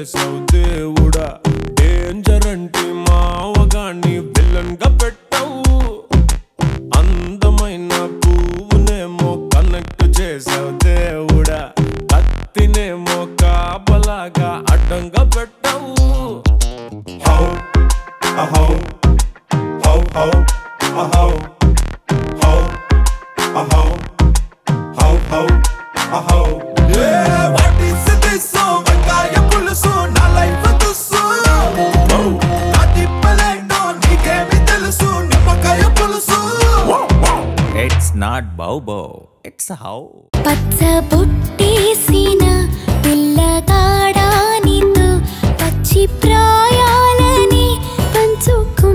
చేసావు దేవుడా డేంజర్ అంటే మావగాన్ని విలన్ గా పెట్టావు అందమైన పువ్వునేమో కనెక్ట్ చేసావు దేవుడా కత్తినేమో కాపలాగా అడ్డంగా పెట్టావు హౌ అహౌ హౌ హౌ అహౌ హౌ అహౌ హౌ హౌ అహౌ what is this song వంకాయ పులుసు నా లైఫ్ తుస్సు నాది పలేనో నీకేమి తెలుసు నిమ్మకాయ పులుసు It's not bow bow, it's how. పచ్చ బుట్టేసిన పిల్లగాడానితో పచ్చి ప్రాయాలని పంచుకు